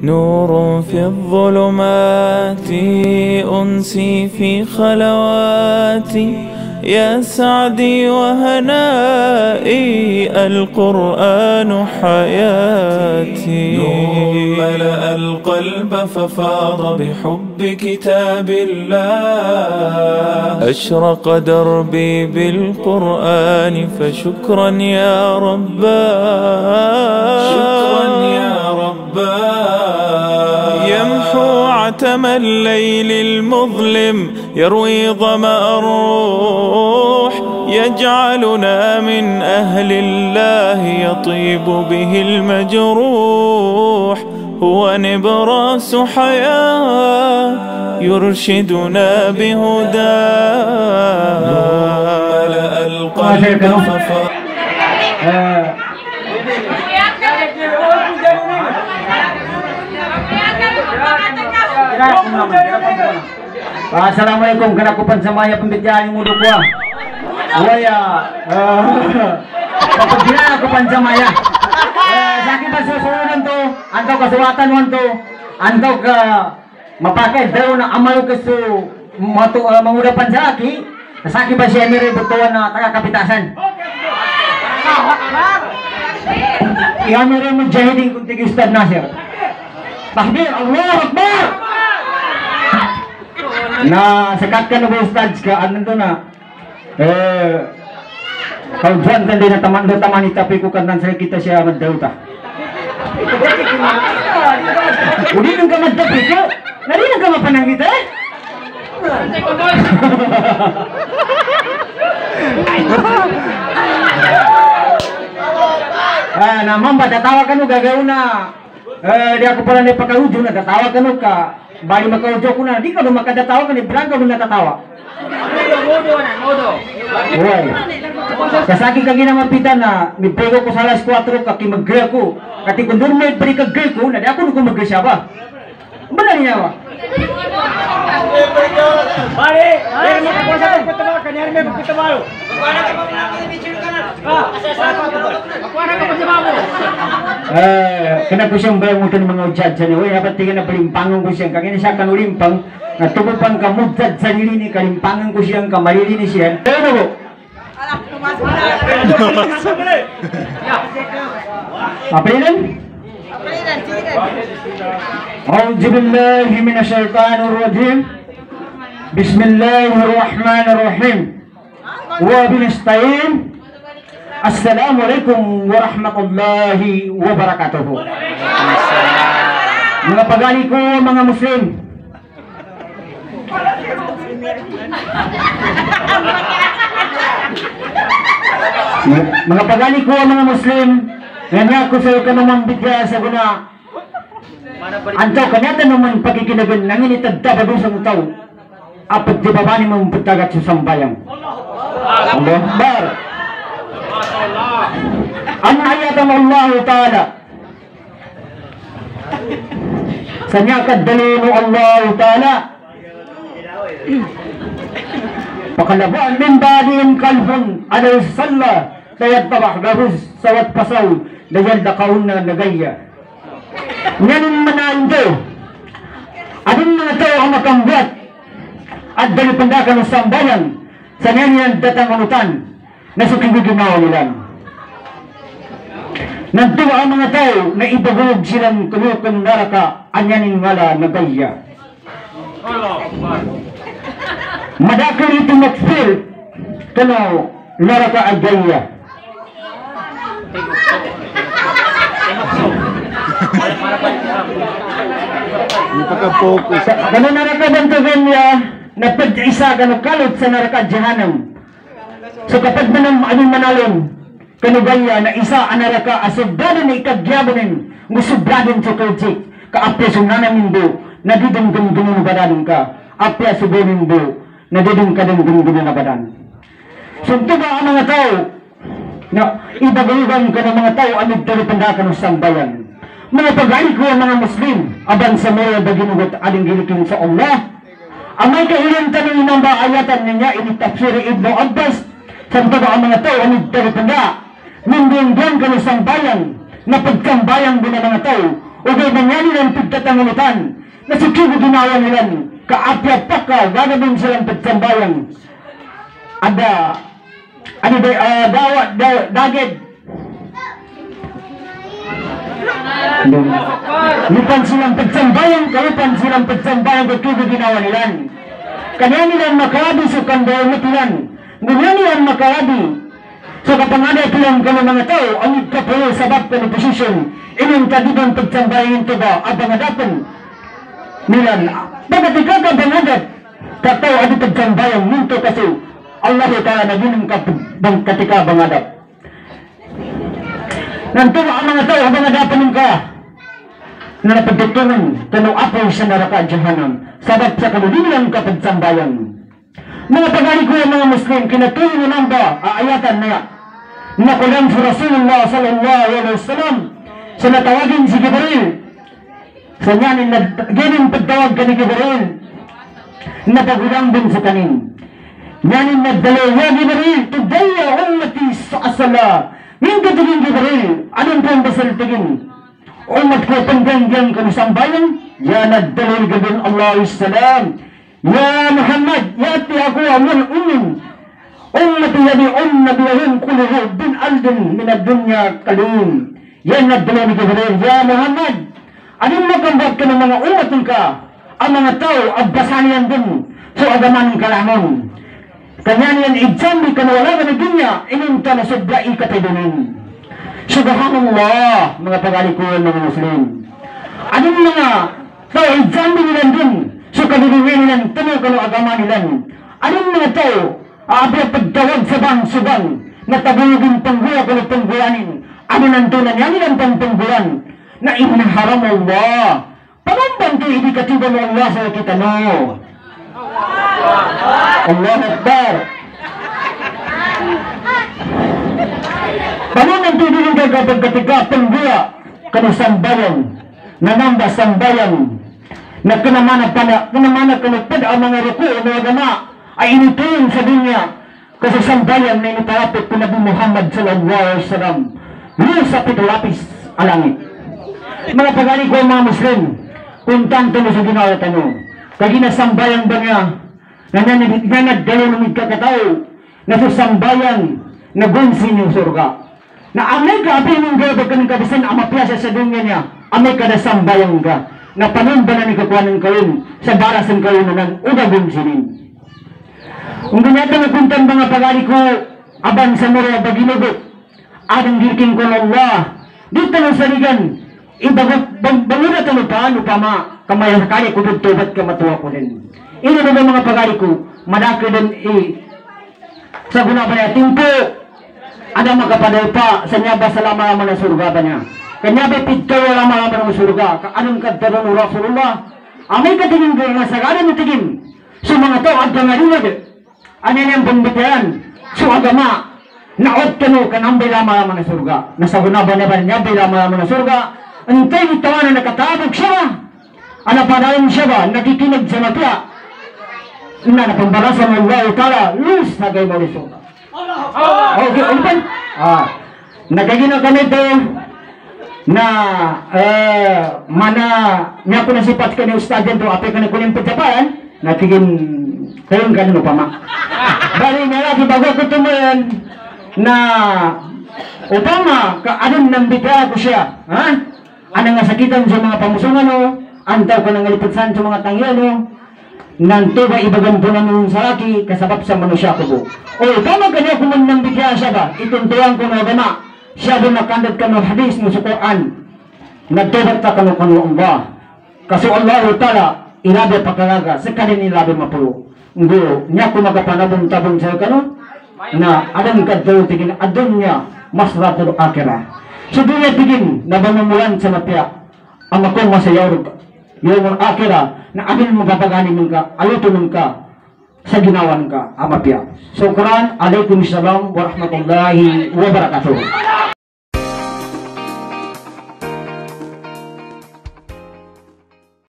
نور في الظلمات أنسي في خلواتي يا سعدي وهنائي القرآن حياتي نور ملأ القلب ففاض بحب كتاب الله أشرق دربي بالقرآن فشكرا يا رباه شكرا يا رباه يمحو عتم الليل المظلم يروي ظمأ الروح يجعلنا من أهل الله يطيب به المجروح هو نبراس حياة يرشدنا بهداه ملأ القلب Assalamualaikum kena kupan samaya pembedaan yang muda kuah. Waya. Pagkira ako pan samaya. Sakit pa susunan to, antaw kasuwatan wan to, antaw ka mapakai daw na amal ka su mangudapan sa aki. Sakit pa siya mere butuan na taga kapitasan. Iya mere mujahidin kunti Ustaz Nasir. Takbir, Allahu Akbar. Nah, sekatkan na Ustaz ka ano to na. Kau dyan kan din na taman itapi ko kan sa kita siya maddaw ta. Udi nung ka maddapi ko. Nari nung ka mapanang kita eh. Naman ba tatawa ka no gagawin na. Di ako pala na pagkaudyo na tatawa ka no ka. Bali makaudyo ko na. Di ka no makadatawa ka ni Brang ka no natatawa. Uy. Kasaki ka ginamapitan na mipego ko sa alas 4 kaki mag-grill ko. Kati kung doon may balik ka-grill ko, na di ako nung mag-grill siya ba? Ba na niya ba? Bari! Bari! Magkakuasa ko pagkatawa! Kanyari may magkatawa! Magkuha ka pa sa babo! Kena ko siyang bayang mutan mga ujad sa niyo. Dapat tingin na palimpangan ko siyang. Kagina siya kanulimpang. Natubupang kamudad sa nilini. Kalimpangan ko siyang kamalilini siya. Pero mo! Apa ini? A'udzu billahi minasyaitonir rajim. Bismillahirrahmanirrahim. Wa binasta'in. Assalamualaikum warahmatullahi wabarakatuh. Mga pagali ko mga Muslim. Mga pagali ko mga Muslim, nga ko sa kanamang bigya sa guna. Antaw kanyata naman pagkikinagan nangin itagdabado sa utaw. Apat di babani mong pagtagat sa sambayang. Allah Akbar. Ang ayatan Allah Ta'ala. Sanyakad dalino Allah Ta'ala. Pakalabaan min badin kalbun alay salla sayad tabak gabus sawat pasaw dayal dakaun na nagaya. Ngayon manayin to. Adin mga tao ang makambot at dalipandakan ng sambayan sa ngayon datang unutan na sukiguginawa nilang. Nantuwa ang mga tao na ibagulog silang kumukong naraka anyanin ngala nagaya. Madakil itu makfir kano naraka agaya. Kano naraka bantugan niya na pag-isa kano kalot sa naraka jahanam. So kapag manang aming manalon kano gaya na isa ang naraka asubdadan na ikagyabanin musubdadan sa kajik kaapya sunanamin do na didang-dang badan ka apya subunin do na didang-kadang-dang na badan. Sunto ba ang mga tao na ibagalugan ka ng mga tao amid dalipandakan ng sambayan. Mga pag-ay ko ang mga Muslim aban sa mga baginugot aling gilikin sa Allah. Ang may kahilintan ng inang ayatan niya initafsir Ibnu Abbas. Sunto ba ang mga tao amid dalipanda nindinggan ka ng sambayan na pagkambayang din ng mga tao ugay nangyari ng pagtatangamutan na si Kibo ginawa nilan kaapya paka gagawin silang pagsambayang ada ano ba daged lupan silang pagsambayang kalupan silang pagsambayang kay Kibo ginawa nilan kanya nilang makarabi sa kandaw matilan kanya nilang makarabi so kapag ada tulang ka ng mga tao ang ikapulo sabab ka ng posisyon inyong kadibang pagsambayang ito ba at bangadapan nilan bakit ikaw ka bangadat katao adi pagsambayang minto kasi Allah Ta'ala na ginang katika bangadap nantuwa ang mga tao ang bangadapan ka na napagtutungan tanong apaw sa neraka jahanam sabab sa kanulilang kapagsambayang mga pagani ko mga Muslim kinatuloy mo nang ba aayatan na nakulang si Rasulullah sallallahu alaihi wasallam sa natawagin si Jibril sa nyanin na ganin pagtawag ka ni Jibril napagulang din sa kanin nyanin nagdalo ya Jibril tudaya ummati sa asala yung katigin Jibril anong po ang basal tigin umat ko panggangyang kanisambayan ya nagdalo gabin Allah salam ya Muhammad yati ako amun ummati yadi nabiyahum kulluhu bin aldin min ad-dunya kalim yan nagdalo ni Jibril ya Muhammad anong magkambat ka ng mga umat ka ang mga tao abbasanian din so agaman ka lamang kanya niyan ijambi ka na wala ka na dunya inunta na sobra ikatidunin subhanallah mga pagalikuan mga Muslim anong mga tao ijambi nilan din so kadidunin nilan tanong ka na agaman nilan anong mga tao abya pagtawag sa bang-subang na tabulugin pangguya ka na panggulanin ano nantunan yan nilang pangtunggulan na inaharam Allah pagambang ito ibigatiba mo Allah sa kita no Allah Akbar panunan ito din ka kapag katika pangguya kanusambayan nanamba sambayan na kinamana kanupad ang mga ruku o mga gama ay inutuin sa dunya kasi sambayan na inutarapit ko Nabi Muhammad sallallahu alaihi wasallam sa pitulapis alangit mga pagali ko mga Muslim kung tanto mo sa ginawa tanong kaginasambayan ba niya na nagdalo ng ikakatao na sa sambayan na gunsin yung surga na amay ka apin yung gabag ka ng kabisan amapiyasa sa dunya niya amay ka na sambayan ka na panumba na ni kakuanan kawin sa barasan kawin na ng ugagunsinin kung ganyata na kuntan mga pagali ko aban sa mura baginugot adang girking ko Allah dito ng saligan bangunan ito paano pama kamayang kaya ko tubat ka matuwa ko din ino na mga pagali ko madaki din sa guna ba niya timpo ada makapaday pa sa niya ba sa lama-lama ng surga ba niya kanya ba pito lama-lama ng surga anong kadtarong Rasulullah amay katingin ko nga sagaran ng tigim so mga tao at kangarinag ano yung pambitayan so agama naot ka no kanambay lama-lama ng surga nasa guna ba niya ba lama-lama ng surga antay itawa na nakatabog siya ana padayon siya ba nakikinig sa mapya na napambarasan ng Allah Ta'ala lus na kayo mo rin okay ulitan nagagino kami ito na mana niya po nasipat ka ni Ustad yan ito apay ka na kuning pagsapayan nakigin kayong ganun pa ma bali nga lagi bago ko tumayan na upama ka anong nambita ko siya anong nasakitan sa mga pamusungan o antaw ka nang alipatsan sa mga tangyan o nanto ba ibagampunan ng saraki kasabab sa manusya ko o tama ka niya kung nambita siya ba ituntuan ko na gama siya ba nakandad ka ng hadis mo sa Quran nagtubat ka kanu Allah kasi Allah Ta'ala ilabi pagkagaga sa kanin ilabi mapulo niya kung magapanabong-tabong sa kanu na alam ka daw tigin adon niya masratul akira so duya tigin na bamamulan sa mapya ang akong masayaw yung akira na amin magpapaganin ka alutunin ka sa ginawan ka amapya so Quran alaikum salam warahmatullahi wabarakatuh